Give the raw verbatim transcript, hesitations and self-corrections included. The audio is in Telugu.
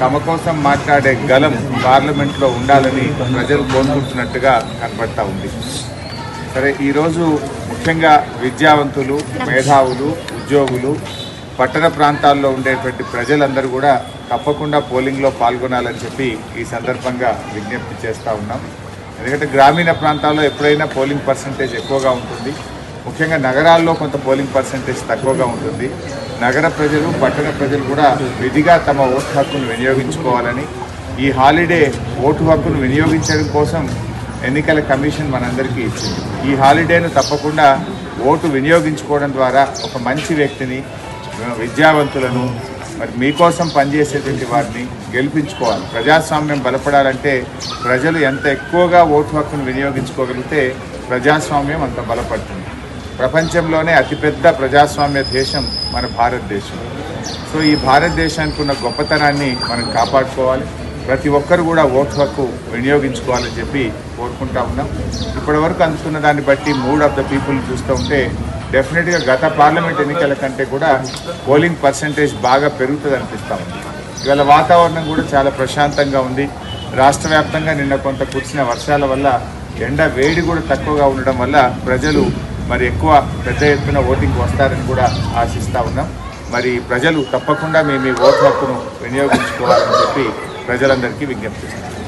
తమ కోసం మాట్లాడే గలం పార్లమెంట్లో ఉండాలని ప్రజలు కోరుకుంటున్నట్టుగా కనబడతా ఉంది. సరే, ఈరోజు ముఖ్యంగా విద్యావంతులు, మేధావులు, ఉద్యోగులు, పట్టణ ప్రాంతాల్లో ఉండేటువంటి ప్రజలందరూ కూడా తప్పకుండా పోలింగ్లో పాల్గొనాలని చెప్పి ఈ సందర్భంగా విజ్ఞప్తి చేస్తూ ఉన్నాం. ఎందుకంటే గ్రామీణ ప్రాంతాల్లో ఎప్పుడైనా పోలింగ్ పర్సంటేజ్ ఎక్కువగా ఉంటుంది, ముఖ్యంగా నగరాల్లో కొంత పోలింగ్ పర్సంటేజ్ తక్కువగా ఉంటుంది. నగర ప్రజలు, పట్టణ ప్రజలు కూడా విధిగా తమ ఓటు హక్కును వినియోగించుకోవాలని, ఈ హాలిడే ఓటు హక్కును వినియోగించడం కోసం ఎన్నికల కమిషన్ మనందరికీ ఇచ్చింది. ఈ హాలిడేను తప్పకుండా ఓటు వినియోగించుకోవడం ద్వారా ఒక మంచి వ్యక్తిని, విద్యావంతులను, మరి మీకోసం పనిచేసేటువంటి వారిని గెలిపించుకోవాలి. ప్రజాస్వామ్యం బలపడాలంటే ప్రజలు ఎంత ఎక్కువగా ఓటు హక్కును వినియోగించుకోగలిగితే ప్రజాస్వామ్యం అంత బలపడుతుంది. ప్రపంచంలోనే అతిపెద్ద ప్రజాస్వామ్య దేశం మన భారతదేశం. సో ఈ భారతదేశానికి ఉన్న గొప్పతనాన్ని మనం కాపాడుకోవాలి. ప్రతి ఒక్కరు కూడా ఓటు హక్కు వినియోగించుకోవాలని చెప్పి కోరుకుంటా ఉన్నాం. ఇప్పటి వరకు అందుతున్న దాన్ని బట్టి మూడ్ ఆఫ్ ద పీపుల్ చూస్తూ ఉంటే డెఫినెట్గా గత పార్లమెంట్ ఎన్నికల కంటే కూడా పోలింగ్ పర్సంటేజ్ బాగా పెరుగుతుంది అనిపిస్తూ ఉంది. ఇవాళ వాతావరణం కూడా చాలా ప్రశాంతంగా ఉంది. రాష్ట్ర వ్యాప్తంగా నిన్న కొంత కురిసిన వర్షాల వల్ల ఎండ వేడి కూడా తక్కువగా ఉండడం వల్ల ప్రజలు మరి ఎక్కువ పెద్ద ఎత్తున ఓటింగ్ వస్తారని కూడా ఆశిస్తూ ఉన్నాం. మరి ప్రజలు తప్పకుండా మేము ఈ ఓటు హక్కును వినియోగించుకోవాలని చెప్పి ప్రజలందరికీ విజ్ఞప్తి చేస్తున్నాం.